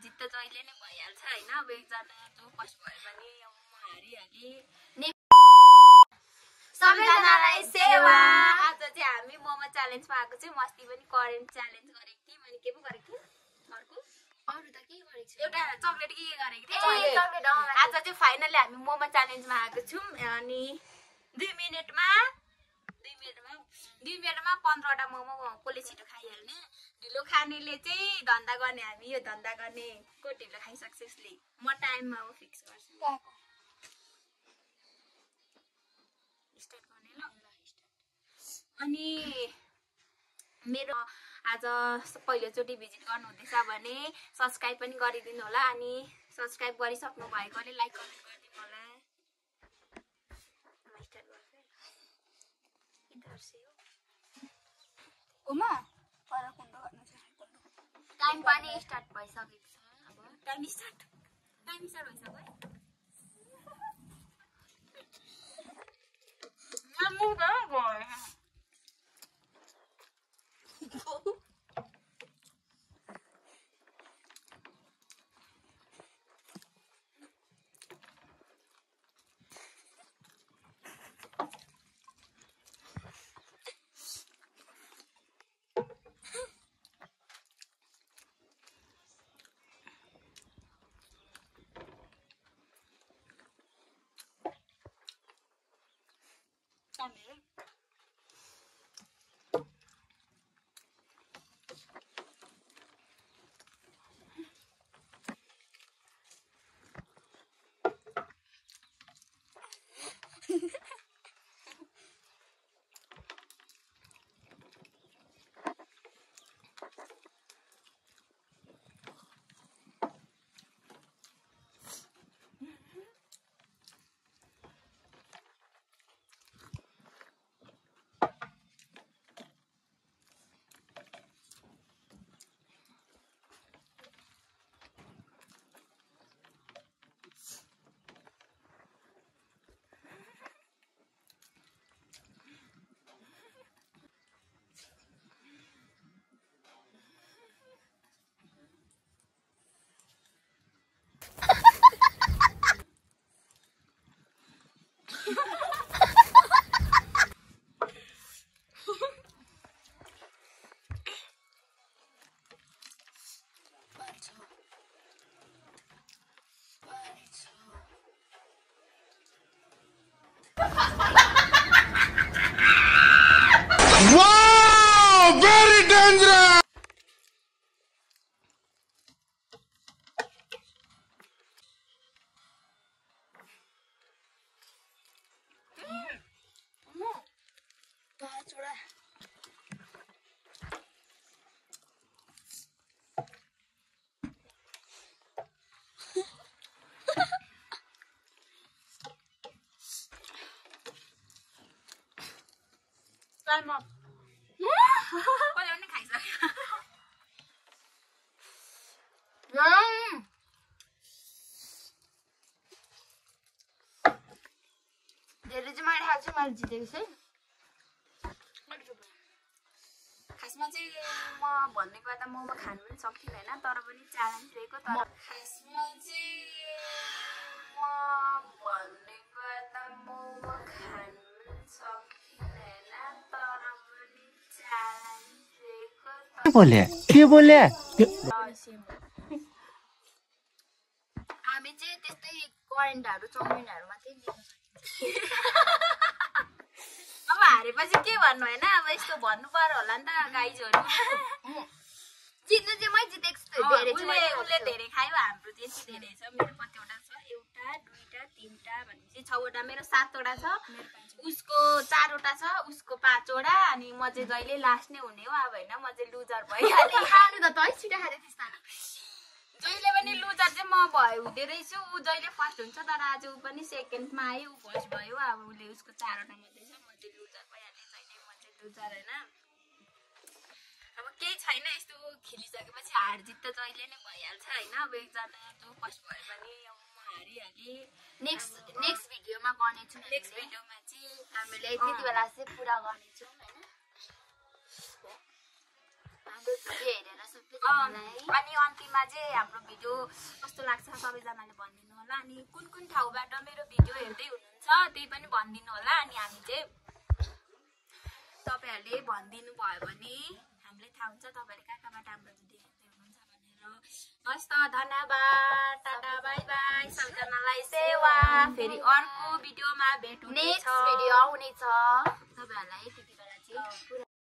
जित त जहिले नै भइहाल्छ हैन अब एकजना जो फर्स्ट भयो भने म हारिहाले सबैजनालाई सेवा आज चाहिँ हामी मोमो च्यालेन्जमा आएको चाहिँ मस्ती पनि करेन्ट च्यालेन्ज गरेको थियौँ अनि के पो गरेको थियौँ अर्को अरु त के गरेको छु एउटा चकलेट के गरेको थियौँ चकलेट आज चाहिँ फाइनली हामी मोमो च्यालेन्जमा आएको छौँ अनि 2 मिनेटमा 15 वटा मोमो कसले छिटो खाइहाल्ने ढिलो खानेले चाहिँ धन्दा गर्ने हामी यो धन्दा गर्ने को ढिलो खाइसक्छ यसले म टाइममा हो फिक्स गर्छु स्टार्ट गर्ने ल अनि मेरो आज पहिलोचोटि भिजिट गर्नु हुँदैछ भने सब्स्क्राइब पनि गरिदिनु होला अनि सब्स्क्राइब गरिसक्नु भएकोले लाइक कमेन्ट गरिदिनु होला म स्टार्ट गर्छु इधर से हो ओमा पर कुण्डो गर्न छ टाइम पनि स्टार्ट भइसकेको छ अब टाइम स्टार्ट भइसक्यो म गयो Wow! Very dangerous! Time up. Kau ni खाइसक्यो धेरै चाहिँ मैले खाएको छु मैले जितेको छु खासमा चाहिँ म भन्ने गर्दा मोमो खानु पनि सक्दिनँ हैन तर पनि च्यालेन्ज लिएको तर खासमा चाहिँ म भन्ने गर्दा मोमो खानु पनि सक्दिनँ हैन तर पनि च्यालेन्ज लिएको के बोले हामी चाहिँ त्यस्तै करेन्टहरु चाउमिनहरु मात्रै लिन सकिन्छ अब हारेपछि के भन्नु हैन अब यस्तो भन्नु पर्यो होला नि त गाइजहरु जित्नु चाहिँ मै जितेको छु धेरै चाहिँ उले धेरै खायो हाम्रो त्यति धेरै छ मेरो कतिवटा छ एउटा दुईटा तीनटा भनेपछि 6 वटा मेरो 7 वटा छ उसको 4 वटा छ उसको 5 वटा अनि म चाहिँ जहिले लास्ट नै हुने हो अब हैन म चाहिँ लुजर भइहाले खानु त तै छिटो खादै थिस् त जहिले पनि लुजर चाहिँ म भयो हुँदै रहेछु उ जहिले फर्स्ट हुन्छ तर आज उ पनि सेकेन्डमा आयो उ फर्स्ट भयो अब उले उसको 4 वटा मात्रै छ म चाहिँ लुजर भइहाले जहिले म चाहिँ लुजर हैन अब केही छैन यस्तो खेलिसकेपछि हार जित त जहिले नै भइहाल्छ हैन अब एकजना जो फर्स्ट भयो भने म हारिहाले नेक्स्ट भिडियोमा गर्नेछु नेक्स्ट भिडियोमा चाहिँ हामीले त्यति बेला चाहिँ पुरा गर्नेछौँ हैन हाम्रो भिडियो हेरेर सबैजनालाई अनि अन्तिममा चाहिँ हाम्रो भिडियो कस्तो लाग्छ सबैजनाले भनिदिनु होला अनि कुन ठाउँबाट मेरो भिडियो हेर्दै हुनुहुन्छ त्यही पनि भनिदिनु होला अनि हामी चाहिँ तपाईहरुले भनिदिनु भयो भने हामीलाई थाहा हुन्छ तपाईहरुले कहाँबाट हाम्रो भिडियो हेर्दै हुनुहुन्छ भनेर हस् त धन्यवाद टाटा बाइ बाइ सबैजनालाई सेवा फेरि अर्को भिडियोमा भेट हुनेछ नेक्स्ट भिडियो आउनेछ तपाईहरुलाई त्यतिबेला चाहिँ